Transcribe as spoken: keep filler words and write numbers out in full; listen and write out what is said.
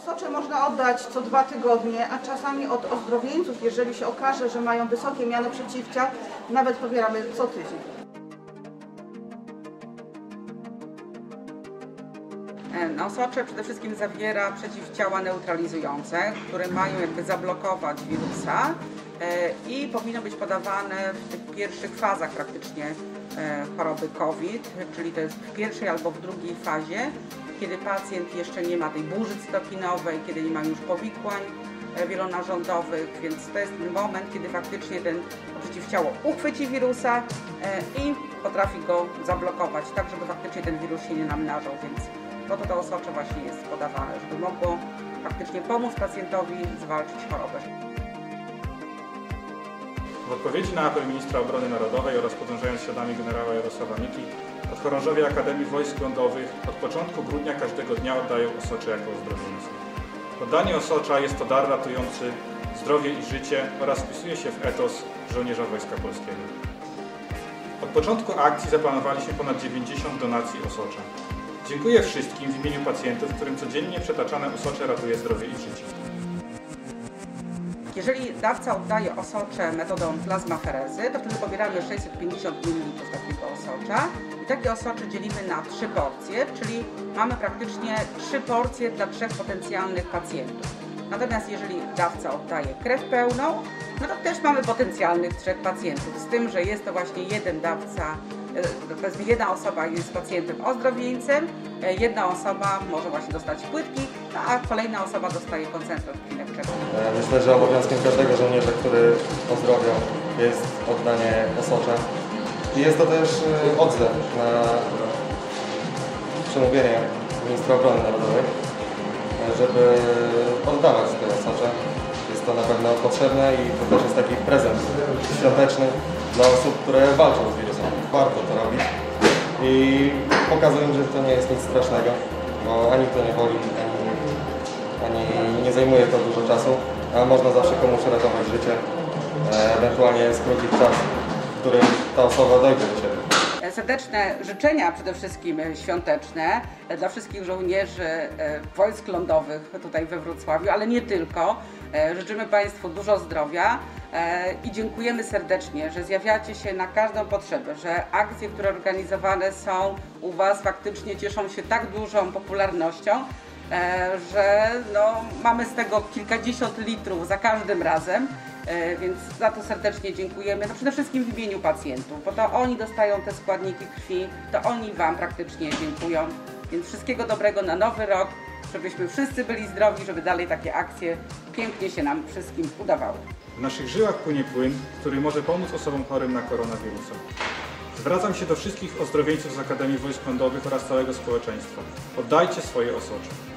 Osocze można oddać co dwa tygodnie, a czasami od ozdrowieńców, jeżeli się okaże, że mają wysokie miano przeciwciał, nawet pobieramy co tydzień. No, osocze przede wszystkim zawiera przeciwciała neutralizujące, które mają jakby zablokować wirusa i powinno być podawane w tych pierwszych fazach praktycznie choroby COVID, czyli to jest w pierwszej albo w drugiej fazie, kiedy pacjent jeszcze nie ma tej burzy cytokinowej, kiedy nie ma już powikłań wielonarządowych, więc to jest ten moment, kiedy faktycznie ten przeciwciało uchwyci wirusa i potrafi go zablokować, tak żeby faktycznie ten wirus się nie namnażał, więc po to to osocze właśnie jest podawane, żeby mogło faktycznie pomóc pacjentowi zwalczyć chorobę. W odpowiedzi na apel ministra obrony narodowej oraz podążając śladami generała Jarosława Miki, podchorążowie Akademii Wojsk Lądowych od początku grudnia każdego dnia oddają osocze jako ozdrowieńcy. Oddanie osocza jest to dar ratujący zdrowie i życie oraz wpisuje się w etos żołnierza Wojska Polskiego. Od początku akcji zaplanowaliśmy ponad dziewięćdziesiąt donacji osocza. Dziękuję wszystkim w imieniu pacjentów, którym codziennie przetaczane osocze ratuje zdrowie i życie. Jeżeli dawca oddaje osocze metodą plazmaferezy, to wtedy pobieramy sześćset pięćdziesiąt mililitrów takiego osocza i takie osocze dzielimy na trzy porcje, czyli mamy praktycznie trzy porcje dla trzech potencjalnych pacjentów. Natomiast jeżeli dawca oddaje krew pełną, no to też mamy potencjalnych trzech pacjentów, z tym, że jest to właśnie jeden dawca, powiedzmy jedna osoba jest pacjentem ozdrowieńcem, jedna osoba może właśnie dostać płytki, a kolejna osoba dostaje koncentrat krwinowego. Myślę, że obowiązkiem każdego żołnierza, który ozdrowiał, jest oddanie osocza. I jest to też odzew na przemówienie ministra obrony narodowej, żeby oddawać te osocze. Jest to na pewno potrzebne i to też jest taki prezent świąteczny dla osób, które walczą z wirusem. Warto to robić i pokazują, że to nie jest nic strasznego, bo ani to nie boli, ani, ani nie zajmuje to dużo czasu, a można zawsze komuś ratować życie, ewentualnie skrócić czas, w którym ta osoba dojdzie do siebie. Serdeczne życzenia przede wszystkim świąteczne dla wszystkich żołnierzy wojsk lądowych tutaj we Wrocławiu, ale nie tylko. Życzymy Państwu dużo zdrowia i dziękujemy serdecznie, że zjawiacie się na każdą potrzebę, że akcje, które organizowane są u Was, faktycznie cieszą się tak dużą popularnością, że no, mamy z tego kilkadziesiąt litrów za każdym razem. Więc za to serdecznie dziękujemy, no przede wszystkim w imieniu pacjentów, bo to oni dostają te składniki krwi, to oni Wam praktycznie dziękują. Więc wszystkiego dobrego na nowy rok, żebyśmy wszyscy byli zdrowi, żeby dalej takie akcje pięknie się nam wszystkim udawały. W naszych żyłach płynie płyn, który może pomóc osobom chorym na koronawirusa. Zwracam się do wszystkich ozdrowieńców z Akademii Wojsk Lądowych oraz całego społeczeństwa. Oddajcie swoje osocze.